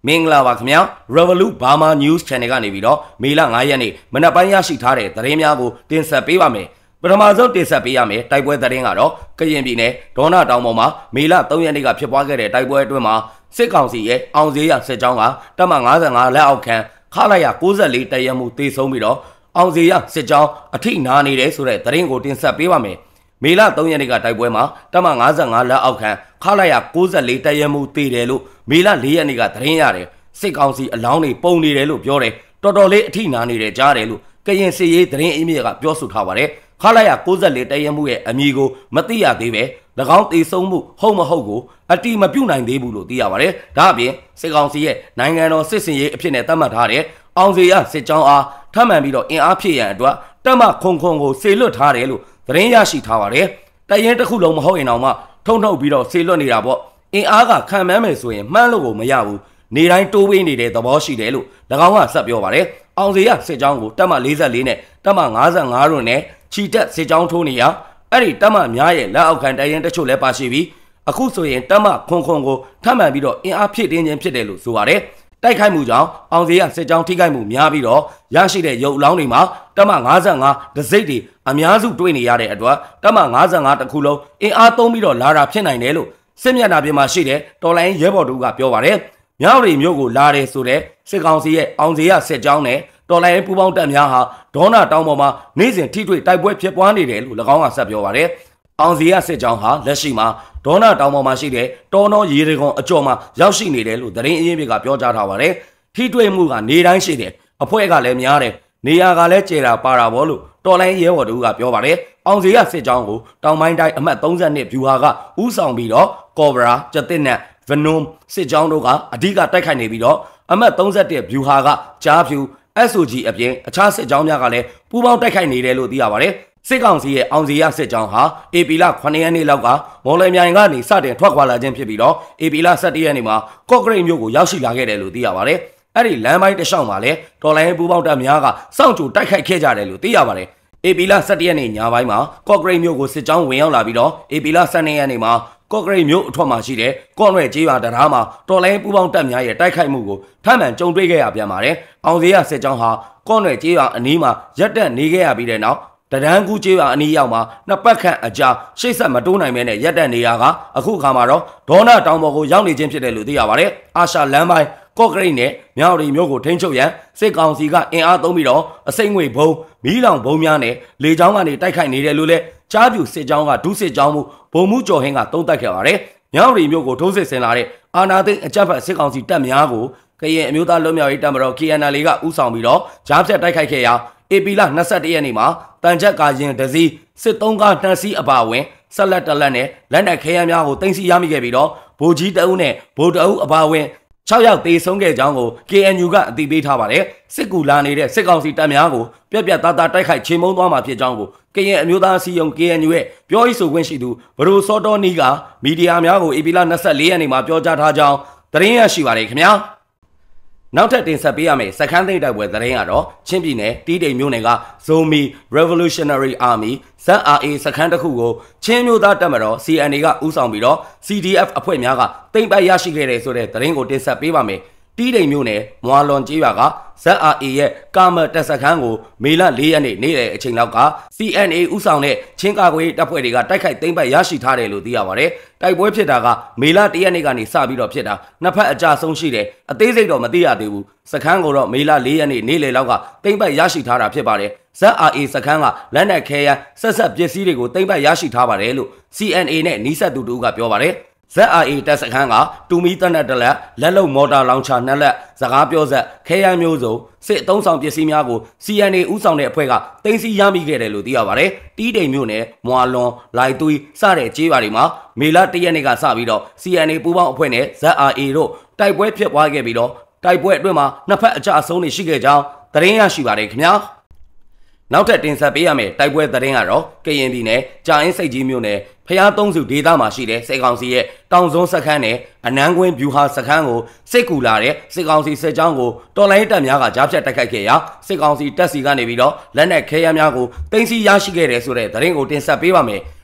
မင်္ဂလာပါခင်ဗျာ Revolut Burma News Channel ကနေပြီးတော့မေလ9ရက်နေ့မနက်ပိုင်းရရှိထားတဲ့သတင်းများကိုတင်ဆက်ပေးပါမယ်ပထမဆုံးတင်ဆက်ပေးရမယ်တိုက်ပွဲသတင်းကတော့ကရင်ပြည်နယ်ဒေါနာတောင်ပေါ်မှာမေလ3ရက်နေ့ကဖြစ်ပွားခဲ့တဲ့တိုက်ပွဲအတွင်းမှာစစ်ကောင်စီရဲ့အောင်စေးရစစ်ကြောင်းကတပ်မ55လက်အောက်ခံခလာရ94တရဲမှုတေဆုံးပြီးတော့အောင်စေးရစစ်ကြောင်းအထိနာနေတယ်ဆိုတဲ့သတင်းကိုတင်ဆက်ပေးပါမယ်မေလ3ရက်နေ့ကတိုက်ပွဲမှာတပ်မ55လက်အောက်ခံခလာရ94တရဲမှုတေတယ်လို့မေလ4ရက်နေ့ကသတင်းရတယ်စစ်ကောင်စီအလောင်းတွေပုံနေတယ်လို့ပြောတယ်တော်တော်လေးအထိနာနေတယ်ကြားတယ်လို့ကရင်စစ်ရေးသတင်းအမြင့်ကပြောဆိုထားပါတယ်ခလာရ94တရဲမှုရဲ့အမည်ကိုမသိရသေးပဲ၎င်းတေဆုံးမှုဟုတ်မဟုတ်ကိုအတိမပြုတ်နိုင်သေးဘူးလို့သိရပါတယ်ဒါအပြင်စစ်ကောင်စီရဲ့နိုင်ငံတော်စစ်စင်ရေးအဖြစ်နဲ့သတ်မှတ်ထားတဲ့အောင်စေရစစ်ကြောင်းအားထပ်မံပြီးတော့အင်အားဖြည့်ရန်အတွက်တပ်မခုံကိုစေလွတ်ထားတယ်လို့သတင်းရရှိထားပါတယ်တရင်တစ်ခုလုံးမဟုတ်ရင်တော့မှထုံထုတ်ပြီးတော့စေလွတ်နေတာပေါ့အင်အားကခံမှန်းမယ်ဆိုရင်မှန်းလို့ကိုမရဘူးနေတိုင်းတိုးပေးနေတဲ့သဘောရှိတယ်လို့၎င်းကဆက်ပြောပါတယ်အောင်စေရစစ်ကြောင်းကိုတပ်မ44နဲ့တပ်မ55တို့နဲ့ချီတက်စစ်ကြောင်းထိုးနေရအဲ့ဒီတပ်မများရဲ့လက်အောက်ခံတရင်တချို့လည်းပါရှိပြီးအခုဆိုရင်တပ်မခွန်ကိုထပ်မံပြီးတော့အင်အားဖြည့်တင်းခြင်းဖြစ်တယ်လို့ဆိုပါတယ်တိုက်ခိုက်မှုကြောင့်အောင်စေရစစ်ကြောင်းထိခိုက်မှုများပြီးတော့ရရှိတဲ့ရုပ်အလောင်းတွေမှာတပ်မ55ဒစိမ့်တွေအများစုတွေ့နေရတဲ့အတွက်တပ်မ55တခုလုံးအင်အားသုံးပြီးတော့လာတာဖြစ်နိုင်တယ်လို့စစ်မျက်နှာပြင်မှာရှိတဲ့တော်လိုင်းရဲဘော်တို့ကပြောပါတယ်မြောက်ရီမြို့ကိုလာတယ်ဆိုတဲ့စစ်ကောင်စီရဲ့အောင်စေရစစ်ကြောင်းနဲ့တော်လိုင်းပူပေါင်းတပ်များဟာဒေါနာတောင်ပေါ်မှာနေ့စဉ်ထိတွေ့တိုက်ပွဲဖြစ်ပွားနေတယ်လို့၎င်းကဆက်ပြောပါတယ်အောင်စေရစစ်ကြောင်းဟာလက်ရှိမှာဒေါနာတောင်ပေါ်မှာရှိတဲ့တော်တော်ရေတကုံအကျော်မှာရောက်ရှိနေတယ်လို့သတင်းအရင်းမြစ်ကပြောကြားထားပါတယ်ထိတွေ့မှုကနေတိုင်းရှိတယ်အဖွဲ့ကလည်းများတယ်နေရာကလည်းကျေတာပါတာဘောလို့တော်လိုင်းရဲဘော်တို့ကပြောပါတယ်အောင်စေရစစ်ကြောင်းကိုတောင်ပိုင်းတိုင်းအမှတ်32ဗျူဟာကဥဆောင်ပြီးတော့ကော်ဘရာကျတစ်နဲ့ဗနုံစစ်ကြောင်းတို့ကအဓိကတိုက်ခိုက်နေပြီးတော့အမှတ်31ဗျူဟာကကြားဖြူ SOG အပြင်အခြားစစ်ကြောင်းများကလည်းပူးပေါင်းတိုက်ခိုက်နေတယ်လို့သိရပါတယ်စစ်ကောင်စီရဲ့အောင်စေရစစ်ကြောင်းဟာ AP လ9ရက်နေ့လောက်ကမော်လမြိုင်ကနေစတင်ထွက်ခွာလာခြင်းဖြစ်ပြီးတော့ AP လ17ရက်နေ့မှာကော့ကရိတ်မြို့ကိုရောက်ရှိလာခဲ့တယ်လို့သိရပါတယ်အဲ့ဒီလမ်းပိုင်းတစ်လျှောက်မှာလည်းတော်လိုင်းပူးပေါင်းတပ်များကစောင့်ကြိုတိုက်ခိုက်ခဲ့ကြတယ်လို့သိရပါတယ် AP လ17ရက်နေ့ညပိုင်းမှာကော့ကရိတ်မြို့ကိုစစ်ကြောင်းဝင်ရောက်လာပြီးတော့ AP လ12ရက်နေ့မှာကော့ကရိတ်မြို့အထွက်မှာရှိတဲ့ကော့နွဲ့ကျေးရွာတရားမှာတော်လိုင်းပူးပေါင်းတပ်များရဲ့တိုက်ခိုက်မှုကိုထပ်မံကြုံတွေ့ခဲ့ရပြန်ပါတယ်အောင်စေရစစ်ကြောင်းဟာကော့နွဲ့ကျေးရွာအနီးမှာရပ်တက်နေခဲ့ရပြီးတဲ့နောက်တရန်ကူကျေးရွာအနီးရောက်မှာနှစ်ပတ်ခန့်အကြာရှေ့ဆက်မတိုးနိုင်မဲနဲ့ရပ်တက်နေရကအခုအခါမှာတော့ဒေါနာတောင်ပေါ်ကိုရောက်နေခြင်းဖြစ်တယ်လို့သိရပါတယ်အာရှလမ်းပိုင်းကော့ကရိတ်နဲ့မြောက်ရီမြို့ကိုထိန်းချုပ်ရန်စစ်ကောင်စီကအင်အားသုံးပြီးတော့အစိမ့်ငွေဘုံမီးလောင်ဘုံများနဲ့လေကြောင်းကနေတိုက်ခိုက်နေတယ်လို့လည်းကြားပြူစစ်ကြောင်းကဒုစစ်ကြောင်းမှုဘုံမှုကျော်ဟင်းကသုံးသပ်ခဲ့ပါတယ်မြောက်ရီမြို့ကိုထိုးစစ်ဆင်လာတဲ့အာနာသိန်းအကြမ်းဖက်စစ်ကောင်စီတပ်များကိုကရင်အမျိုးသားလွတ်မြောက်ရေးတပ်မတော် KNL ကဥဆောင်ပြီးတော့ကြားဖြတ်တိုက်ခိုက်ခဲ့ရာ AP လ21ရက်နေ့မှာတန်ချက်ကာရင်တစည်းစစ်သုံးကားနှက်စီးအပါအဝင်ဆက်လက်တလက်နဲ့လက်နက်ခဲယမ်းများကိုတင်စီရမိခဲ့ပြီးတော့ဗိုလ်ကြီးတအုပ်နဲ့ဗိုလ်တအုပ်အပါအဝင်6ယောက်သေဆုံးခဲ့ကြောင်းကို KNU ကအသိပေးထားပါတယ်စစ်ကူလာနေတဲ့စစ်ကောင်စီတပ်များကိုပြက်ပြက်သားသားတိုက်ခိုက်ချေမှုန်းသွားမှာဖြစ်ကြောင်းကိုကရင်အမျိုးသားအစည်းအရုံး KNU ရဲ့ပြောရေးဆိုခွင့်ရှိသူဘရိုစောတော်နီကမီဒီယာများကို AP လ24ရက်နေ့မှာပြောကြားထားကြောင်းသတင်းရရှိပါတယ်ခင်ဗျာနောက်ထပ်တင်ဆက်ပေးရမယ့်စခန်းသိမ်းတိုက်ပွဲသတင်းကတော့ချင်းပြည်နယ်တီးတိမ်မြို့နယ်က Zomi Revolutionary Army ZRA စခန်းတစ်ခုကိုချင်းမျိုးသားတပ်မတော် CNA ကဥဆောင်ပြီးတော့ CDF အဖွဲ့များကသိမ်းပိုက်ရရှိခဲ့တဲ့ဆိုတဲ့သတင်းကိုတင်ဆက်ပေးပါမယ်တီးတိမ်မြို့နယ်မွာလွန်ကျေးရွာက ZRA ရဲ့ကာမတက်စခန်းကိုမေလ4ရက်နေ့နေ့လယ်အချိန်လောက်က CNA ဥဆောင်တဲ့ချင်းကာကွယ်တပ်ဖွဲ့တွေကတိုက်ခိုက်သိမ်းပိုက်ရရှိထားတယ်လို့သိရပါတယ်တိုက်ပွဲဖြစ်တာကမေလ1ရက်နေ့ကနေစပြီးတော့ဖြစ်တာနှစ်ဖက်အကြဆုံးရှိတယ်အသေးစိတ်တော့မသိရသေးဘူးစခန်းကိုတော့မေလ4ရက်နေ့နေ့လယ်လောက်ကသိမ်းပိုက်ရရှိထားတာဖြစ်ပါတယ် ZRA စခန်းကလက်နက်ခဲယမ်းဆက်ပစ္စည်းတွေကိုသိမ်းပိုက်ရရှိထားပါတယ်လို့ CNA နဲ့နီးစပ်သူတို့ကပြောပါတယ်ZRA တပ်စခန်းကတူမီတနက်တလက်လုံမော်တာလောင်ချာ2လက်စကားပြောဆက်ခဲယမ်းမျိုးစုံစစ်အုံဆောင်ပစ္စည်းများကို CNA ဥဆောင်တဲ့အဖွဲ့ကတင်စီရမိခဲ့တယ်လို့သိရပါတယ်တီးတိမ်မြို့နယ်မွာလွန်လိုက်သွေးစတဲ့ကျေးရွာတွေမှာမေလ1ရက်နေ့ကစပြီးတော့ CNA ပူးပေါင်းအဖွဲ့နဲ့ ZRA တို့တိုက်ပွဲဖြစ်ပွားခဲ့ပြီးတော့တိုက်ပွဲအတွင်းမှာနှစ်ဖက်အကြအဆုံးတွေရှိခဲ့ကြောင်းသတင်းရရှိပါတယ်ခင်ဗျာနောက်ထပ်တင်ဆက်ပေးရမယ့်တိုက်ပွဲသတင်းကတော့ကရင်ပြည်နယ်ကြာအင်းစိတ်ကြီးမြို့နယ်ဖျားသုံးစုဒေသမှာရှိတဲ့စစ်ကောင်စီရဲ့တောင်စွန်းစခန်းနဲ့အနန်းကွင်းဗျူဟာစခန်းကိုစစ်ကူလာတဲ့စစ်ကောင်စီစစ်ကြောင်းကိုတော်လိုင်းတပ်များကကြားဖြတ်တိုက်ခိုက်ခဲ့ရာစစ်ကောင်စီတပ်စီကနေပြီးတော့လက်နက်ခဲယမ်းများကိုတင်စီရရှိခဲ့တယ်ဆိုတဲ့သတင်းကိုတင်ဆက်ပေးပါမယ်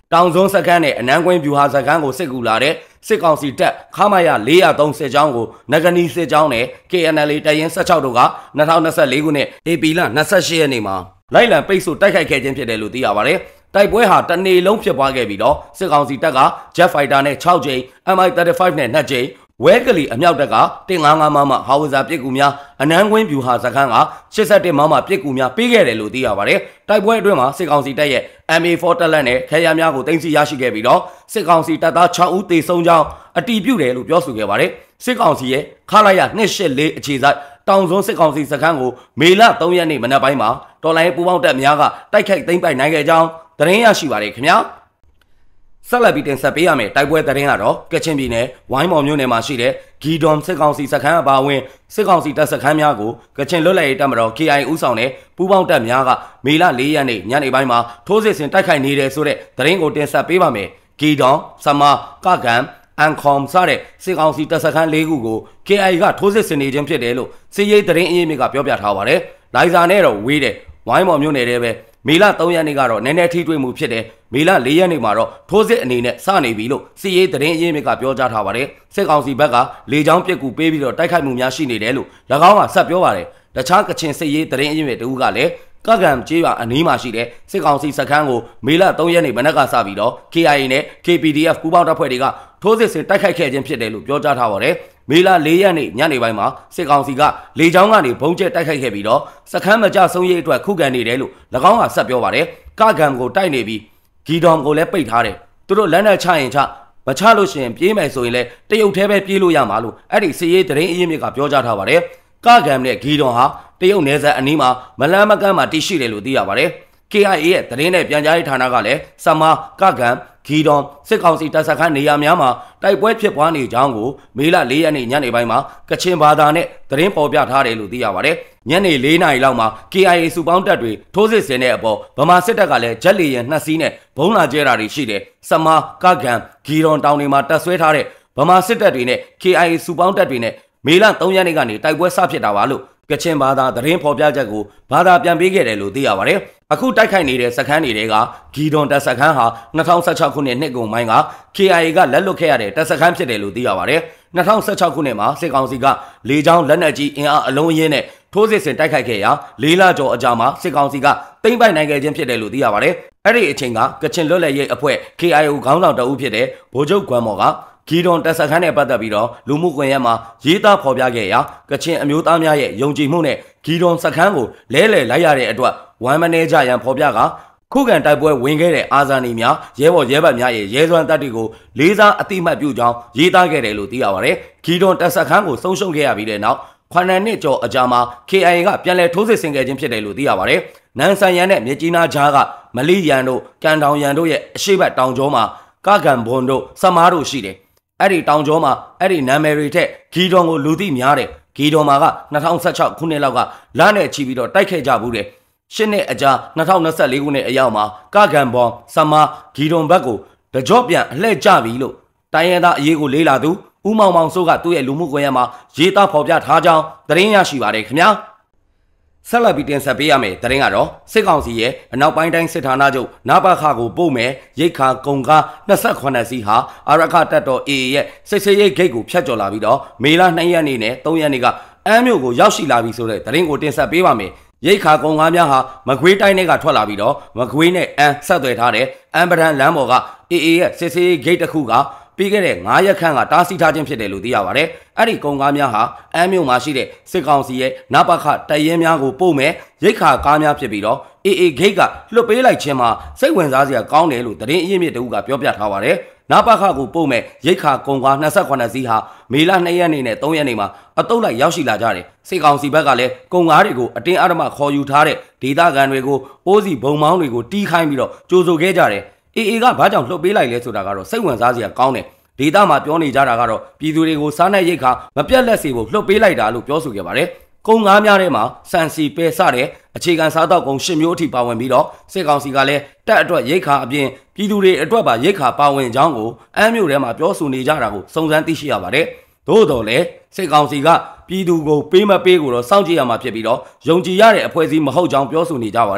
တောင်စွန်းစခန်းနဲ့အနန်းကွင်းဗျူဟာစခန်းကိုစစ်ကူလာတဲ့စစ်ကောင်စီတပ်ခမာယာ403စစ်ကြောင်းကိုနဂနီစစ်ကြောင်းနဲ့ KNL တရင်16တို့က2024ခုနှစ် AP လ28ရက်နေ့မှာလိုက်လံပိတ်ဆို့တိုက်ခိုက်ခဲ့ခြင်းဖြစ်တယ်လို့သိရပါတယ်။တိုက်ပွဲဟာတနေ့လုံးဖြစ်ပွားခဲ့ပြီးတော့စစ်ကောင်စီတပ်က Jet Fighter နဲ့6ကြိမ် MI-35 နဲ့2ကြိမ်ဝဲကလီအမြောက်တပ်က155မမဟာဝဇာပစ်ကူများအနန်းကွင်းဗျူဟာစခန်းက81မမပစ်ကူများပေးခဲ့တယ်လို့သိရပါတယ်။တိုက်ပွဲအတွင်းမှာစစ်ကောင်စီတပ်ရဲ့ MA4 တပ်လက်နဲ့ခဲယမ်းများကိုတင်စီရရှိခဲ့ပြီးတော့စစ်ကောင်စီတပ်သား6ဦးသေဆုံးကြောင်းအတည်ပြုတယ်လို့ပြောဆိုခဲ့ပါတယ်။စစ်ကောင်စီရဲ့ခလာရ284အခြေစိုက်တောင်စွန်းစစ်ကောင်စီစခန်းကိုမေလ3ရက်နေ့မနက်ပိုင်းမှာတော်လိုင်းပူပေါင်းတပ်များကတိုက်ခိုက်သိမ်းပိုက်နိုင်ခဲ့ကြောင်းသတင်းရရှိပါတယ်ခင်ဗျာ။ဆက်လက်ပြီးတင်ဆက်ပေးရမယ်တိုက်ပွဲသတင်းကတော့ကချင်ပြည်နယ်ဝိုင်းမော်မြို့နယ်မှာရှိတဲ့ဂီဒွန်စစ်ကောင်စီစခန်းအပါအဝင်စစ်ကောင်စီတပ်စခန်းများကိုကချင်လွတ်လပ်ရေးတပ်မတော် KI ဦးဆောင်တဲ့ပူးပေါင်းတပ်များကမေလ4ရက်နေ့ညနေပိုင်းမှာထိုးစစ်ဆင်တိုက်ခိုက်နေတယ်ဆိုတဲ့သတင်းကိုတင်ဆက်ပေးပါမယ်။ဂီဒွန်စမာကကန်အန်ခွန်စတဲ့စစ်ကောင်စီတပ်စခန်း၄ခုကို KI ကထိုးစစ်ဆင်နေခြင်းဖြစ်တယ်လို့စစ်ရေးသတင်းအရင်းမြစ်ကပြောပြထားပါတယ်။လိုင်ဇာနဲ့တော့ဝေးတယ်ဝိုင်းမော်မြို့နယ်ထဲပဲမေလ3ရက်နေ့ကတော့နည်းနည်းထိတွေ့မှုဖြစ်တယ်မေလ4ရက်နေ့မှာတော့ထိုးစစ်အနေနဲ့စနေပြီလို့စစ်ရေးသတင်းအရင်းမြစ်ကပြောကြားထားပါတယ်စစ်ကောင်စီဘက်ကလေကြောင်းပစ်ကူပေးပြီးတော့တိုက်ခိုက်မှုများရှိနေတယ်လို့၎င်းကဆက်ပြောပါတယ်တခြားကချင်စစ်ရေးသတင်းအရင်းမြစ်တူကလည်းကကံကျေးရွာအနီးမှာရှိတဲ့စစ်ကောင်စီစခန်းကိုမေလ3ရက်နေ့မနက်ကစပြီးတော့ KIA နဲ့ KPDF ပူးပေါင်းတပ်ဖွဲ့တွေကထိုးစစ်ဆင်တိုက်ခိုက်ခဲ့ခြင်းဖြစ်တယ်လို့ပြောကြားထားပါတယ်မေလ4ရက်နေ့ညနေပိုင်းမှာစစ်ကောင်စီကလေကြောင်းကနေဘုံကျဲတိုက်ခိုက်ခဲ့ပြီးတော့စခန်းမကြဆုံးရေးအတွက်ခုခံနေတယ်လို့၎င်းကဆက်ပြောပါတယ်ကကံကိုတိုက်နေပြီးဂီဒွန်ကိုလည်းပိတ်ထားတယ်သူတို့လက်နက်ချရင်ချမချလို့ရှိရင်ပြေးမယ်ဆိုရင်လည်းတရုတ်သေးပဲပြေးလို့ရမှာလို့အဲ့ဒီစစ်ရေးသတင်းအရင်းမြစ်ကပြောကြားထားပါတယ်ကကံနဲ့ဂီဒွန်ဟာတရုတ်နယ်စပ်အနီးမှာမလန်းမကန်းမှာတည်ရှိတယ်လို့သိရပါတယ်KIA ရဲ့သတင်းနဲ့ပြန်ကြားရေးဌာနကလည်းစမာကကံဂီဒွန်စစ်ကောင်စီတပ်စခန်းနေရာများမှာတိုက်ပွဲဖြစ်ပွားနေကြောင်းကိုမေလ4ရက်နေ့ညနေပိုင်းမှာကချင်ဘာသာနဲ့သတင်းပေါ်ပြထားတယ်လို့သိရပါတယ်။ညနေ4နာရီလောက်မှာ KIA စုပေါင်းတပ်တွေထိုးစစ်ဆင်တဲ့အပေါ်ဗမာစစ်တပ်ကလည်းဂျက်လီရန်2စီးနဲ့ဘုံလာကျဲတာတွေရှိတယ်။စမာကကံဂီဒွန်တောင်တွေမှာတပ်ဆွဲထားတဲ့ဗမာစစ်တပ်တွေနဲ့ KIA စုပေါင်းတပ်တွေနဲ့မေလ3ရက်နေ့ကနေတိုက်ပွဲစဖြစ်တာပါလို့ကချင်ဘာသာသတင်းဖော်ပြချက်ကိုဘာသာပြန်ပေးခဲ့တယ်လို့သိရပါတယ်။အခုတိုက်ခိုက်နေတဲ့စခန်းတွေကဂီဒွန်တပ်စခန်းဟာ2016ခုနှစ်နှစ်ကုန်ပိုင်းက KIA ကလက်လွတ်ခဲ့ရတဲ့တပ်စခန်းဖြစ်တယ်လို့သိရပါတယ်။2016ခုနှစ်မှာစစ်ကောင်စီကလေကြောင်းလက်နက်ကြီးအင်အားအလုံးအင်းနဲ့ထိုးစစ်ဆင်တိုက်ခိုက်ခဲ့ရာ၄လကျော်အကြာမှာစစ်ကောင်စီကသိမ်းပိုက်နိုင်ခဲ့ခြင်းဖြစ်တယ်လို့သိရပါတယ်။အဲ့ဒီအချိန်ကကချင်လွတ်လပ်ရေးအဖွဲ့ KIO ခေါင်းဆောင်တအုပ်ဖြစ်တဲ့ဗိုလ်ချုပ်ကွမ်မော်ကဂီဒွန်တပ်စခန်းနဲ့ပတ်သက်ပြီးတော့လူမှုကွန်ရက်မှာရေးသားဖော်ပြခဲ့ရာကချင်အမျိုးသားများရဲ့ယုံကြည်မှုနဲ့ဂီဒွန်စခန်းကိုလဲလှယ်လိုက်ရတဲ့အတွက်ဝမ်မနေကြရန်ဖော်ပြကခုခံတိုက်ပွဲဝင်ခဲ့တဲ့အာဇာနည်များရဲဘော်ရဲဘက်များရဲ့ရဲစွမ်းတပ်တွေကိုလေးစားအတိမတ်ပြုကြောင်းရေးသားခဲ့တယ်လို့သိရပါတယ်။ဂီဒွန်တပ်စခန်းကိုဆုံးရှုံးခဲ့ရပြီးတဲ့နောက်9နှစ်ကျော်အကြာမှာ KIA ကပြန်လည်ထိုးစစ်ဆင်ခဲ့ခြင်းဖြစ်တယ်လို့သိရပါတယ်။နန်ဆန်ရန်နဲ့မြစ်ကြီးနားကြားကမလီရန်တို့ကန်တောင်ရန်တို့ရဲ့အရှိတ်ဘက်တောင်ကျောမှာကကံဘွန်တို့စမားတို့ရှိတယ်။အဲ့ဒီတောင်ကျောမှာအဲ့ဒီနာမည်တွေထက်ဂီဒွန်ကိုလူသိများတယ်ဂီဒွန်မှာက2016ခုနှစ်လောက်ကလနဲ့ချီပြီးတော့တိုက်ခဲ့ကြဘူးတယ်ရှစ်နှစ်အကြာ2024ခုနှစ်အရောက်မှာကကံဘွန်စမားဂီဒွန်ဘက်ကိုတကြော့ပြန်အလှည့်ကျပြီလို့တိုင်းရင်းသားအရေးကိုလေးလာသူဦးမောင်မောင်စိုးကသူ့ရဲ့လူမှုကွန်ရက်မှာရေးသားဖော်ပြထားကြောင်းသတင်းရရှိပါတယ်ခင်ဗျာဆက်လက်ပြီးတင်ဆက်ပေးရမယ်သတင်းကတော့စစ်ကောင်စီရဲ့အနောက်ပိုင်းတိုင်းစစ်ဌာနချုပ်နပခကိုပို့မယ်ရိတ်ခါကုံကား28စီးဟာအာရခတပ်တော် AA ရဲ့စစ်စေးရိတ်ဂိတ်ကိုဖျက်ကျော်လာပြီးတော့မေလ2ရက်နေ့နဲ့3ရက်နေ့ကအမ်းမြို့ကိုရောက်ရှိလာပြီဆိုတဲ့သတင်းကိုတင်ဆက်ပေးပါမယ်ရိတ်ခါကုံကားများဟာမကွေးတိုင်းထဲကထွက်လာပြီးတော့မကွေးနဲ့အမ်းဆက်သွယ်ထားတဲ့အမ်ပဒန်လမ်းပေါ်က AA ရဲ့စစ်စေးဂိတ်တစ်ခုကပြီးခဲ့တဲ့9ရက်ခန့်ကတားဆီးထားခြင်းဖြစ်တယ်လို့သိရပါတယ်။အဲ့ဒီကုံကားများဟာအမ်းမြို့မှာရှိတဲ့စစ်ကောင်စီရဲ့နပခတပ်ရင်းများကိုပို့မယ်ရိတ်ခါကားများဖြစ်ပြီးတော့ AA ဂိတ်ကလွတ်ပေးလိုက်ခြင်းမှာစိတ်ဝင်စားစရာကောင်းတယ်လို့သတင်းအရင်းမြစ်တအုပ်ကပြောပြထားပါတယ်။နပခကိုပို့မယ်ရိတ်ခါကုံကား28စီးဟာမေလ2ရက်နေ့နဲ့3ရက်နေ့မှာအတုပ်လိုက်ရောက်ရှိလာကြတယ်။စစ်ကောင်စီဘက်ကလည်းကုံကားတွေကိုအတင်းအဓမ္မခေါ်ယူထားတဲ့ဒေသခံတွေကိုအိုးစီဘုံမောင်းတွေကိုတီးခိုင်းပြီးတော့ကြိုဆိုခဲ့ကြတယ်။ AA ကဘာကြောင့်လှုပ်ပေးလိုက်လဲဆိုတာကတော့စိတ်ဝင်စားစရာကောင်းတယ်။ဒေသမှာပြောနေကြတာကတော့ပြည်သူတွေကိုစားနပ်ရိက္ခာမပြတ်လက်စေဖို့လှုပ်ပေးလိုက်တာလို့ပြောဆိုခဲ့ပါတယ်။ကုံကားများထဲမှာစံစီပဲစတဲ့အခြေခံစားတောက်ကုန်10မျိုးအထိပါဝင်ပြီးတော့စစ်ကောင်စီကလည်းတက်အတွက်ရိက္ခာအပြင်ပြည်သူတွေအတွက်ပါရိက္ခာပါဝင်ကြောင်းကိုအမ်းမြို့ထဲမှာပြောဆိုနေကြတာကိုစုံစမ်းသိရှိရပါတယ်။သို့တော်လည်းစစ်ကောင်စီကပြည်သူကိုပေးမပေးကိုတော့စောင့်ကြည့်ရမှာဖြစ်ပြီးတော့ယုံကြည်ရတဲ့အဖွဲ့အစည်းမဟုတ်ကြောင်းပြောဆိုနေကြပါတယ်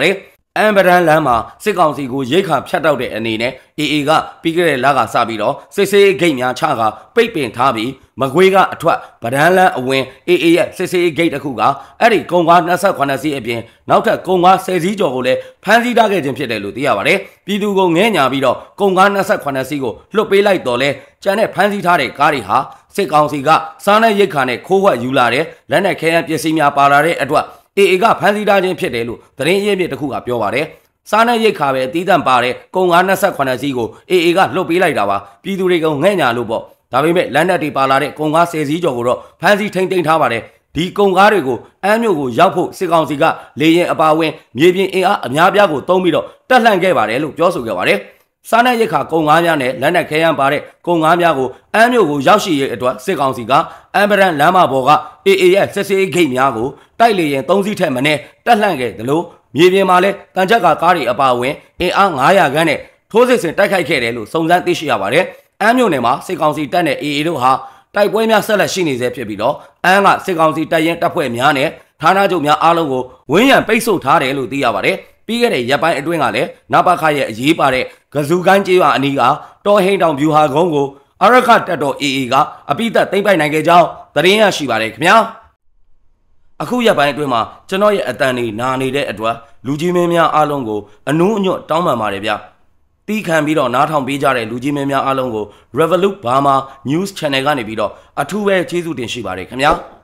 အမ်ဘရန်လမ်းမှာစစ်ကောင်စီကိုရိတ်ခါဖြတ်တောက်တဲ့အနေနဲ့ AA ကပြီးခဲ့တဲ့လကစပြီးတော့စစ်ဆေးဂိတ်များချကပိတ်ပင်ထားပြီးမကွေးကအထွက်ဗဒန်းလန်းအဝင် AA ရဲ့စစ်ဆေးဂိတ်တစ်ခုကအဲ့ဒီကုန်ကား28စီးအပြင်နောက်ထပ်ကုန်ကား10စီးကျော်ကိုလည်းဖမ်းဆီးထားခဲ့ခြင်းဖြစ်တယ်လို့သိရပါတယ်။ပြည်သူကိုငဲညာပြီးတော့ကုန်ကား28စီးကိုလွှတ်ပေးလိုက်တော့လဲကျန်တဲ့ဖမ်းဆီးထားတဲ့ကားတွေဟာစစ်ကောင်စီကစားနဲ့ရိတ်ခါနဲ့ခိုးဝှက်ယူလာတဲ့လက်နက်ခဲယမ်းပစ္စည်းများပါလာတဲ့အတွက်AA ကဖမ်းဆီးထားခြင်းဖြစ်တယ်လို့သတင်းရင်းမြစ်တစ်ခုကပြောပါတယ်။စားနဲ့ရိတ်ခါပဲအသီးသန့်ပါတဲ့ကုန်ကား28စီးကို AA ကလွှတ်ပေးလိုက်တာပါ။ပြည်သူတွေကငဲညာလို့ပေါ့။ဒါပေမဲ့လက်နက်တွေပါလာတဲ့ကုန်ကား10စီးကျော်ကိုတော့ဖမ်းဆီးထိန်းသိမ်းထားပါတယ်။ဒီကုန်ကားတွေကိုအမ်းမြို့ကိုရောက်ဖို့စစ်ကောင်စီကလေရင်အပါဝင်မြေပြင်အင်အားအများပြားကိုတုံးပြီးတော့တက်လှန့်ခဲ့ပါတယ်လို့ပြောဆိုခဲ့ပါတယ်။စားနပ်ရိက္ခာကုန်ကားများနဲ့လက်နက်ခဲယမ်းပါတဲ့ကုန်ကားများကိုအမ်းမြို့ကိုရောက်ရှိရေးအတွက်စစ်ကောင်စီကအမ်ဘရန်လမ်းမပေါ်က AA ရဲ့စစ်ဆေးဂိတ်များကိုတိုက်လေရင်3စီးထက်မနည်းတက်လှန့်ခဲ့တယ်လို့မြေပြင်မှာလည်းတန်ချက်ကကားတွေအပါဝင်အင်အား900ခန်းနဲ့ထိုးစစ်ဆင်တိုက်ခိုက်ခဲ့တယ်လို့စုံစမ်းသိရှိရပါတယ်။အမ်းမြို့နယ်မှာစစ်ကောင်စီတပ်နဲ့ AA တို့ဟာတိုက်ပွဲများဆက်လက်ရှိနေဆဲဖြစ်ပြီးတော့အမ်းကစစ်ကောင်စီတပ်ရင်တပ်ဖွဲ့များနဲ့ဌာနချုပ်များအားလုံးကိုဝင်းရံပိတ်ဆို့ထားတယ်လို့သိရပါတယ်။ပြီးခဲ့တဲ့ရက်ပိုင်းအတွင်းကလည်းနပခရဲ့အရေးပါတဲ့ကဇူကိုင်းကျေးရွာအနီးကတော်ဟိန်းတောင်ဗျူဟာကုန်းကိုအရခတပ်တော် AA ကအပိသက်သိမ်းပိုက်နိုင်ခဲ့ကြောင်းသတင်းရရှိပါတယ်ခင်ဗျာ။အခုရက်ပိုင်းအတွင်းမှာကျွန်တော်ရဲ့အတန်နေနာနေတဲ့အတွက်လူကြီးမင်းများအားလုံးကိုအနူးအညွတ်တောင်းပန်ပါတယ်ဗျာ။တီးခံပြီးတော့နားထောင်ပေးကြတဲ့လူကြီးမင်းများအားလုံးကို Revolut Burma News Channel ကနေပြီးတော့အထူးပဲကျေးဇူးတင်ရှိပါတယ်ခင်ဗျာ။